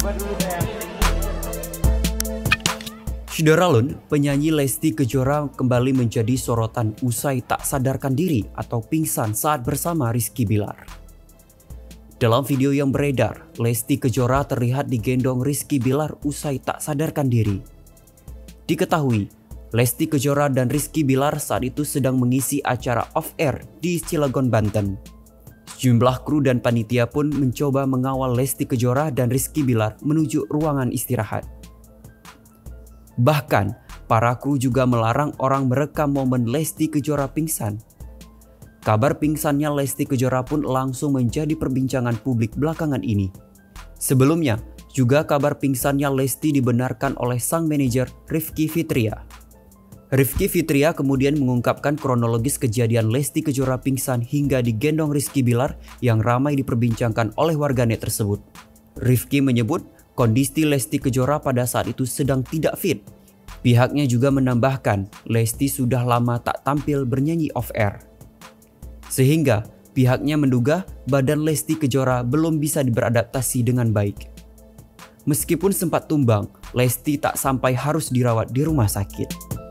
Syederalun, penyanyi Lesti Kejora kembali menjadi sorotan usai tak sadarkan diri atau pingsan saat bersama Rizky Bilar. Dalam video yang beredar, Lesti Kejora terlihat digendong Rizky Bilar usai tak sadarkan diri. Diketahui, Lesti Kejora dan Rizky Bilar saat itu sedang mengisi acara off-air di Cilegon, Banten. Sejumlah kru dan panitia pun mencoba mengawal Lesti Kejora dan Rizky Bilar menuju ruangan istirahat. Bahkan, para kru juga melarang orang merekam momen Lesti Kejora pingsan. Kabar pingsannya Lesti Kejora pun langsung menjadi perbincangan publik belakangan ini. Sebelumnya, juga kabar pingsannya Lesti dibenarkan oleh sang manajer Rifky Fitria. Rifky Fitria kemudian mengungkapkan kronologis kejadian Lesti Kejora pingsan hingga digendong Rizky Bilar yang ramai diperbincangkan oleh warganet tersebut. Rifky menyebut kondisi Lesti Kejora pada saat itu sedang tidak fit. Pihaknya juga menambahkan Lesti sudah lama tak tampil bernyanyi off-air. Sehingga pihaknya menduga badan Lesti Kejora belum bisa beradaptasi dengan baik. Meskipun sempat tumbang, Lesti tak sampai harus dirawat di rumah sakit.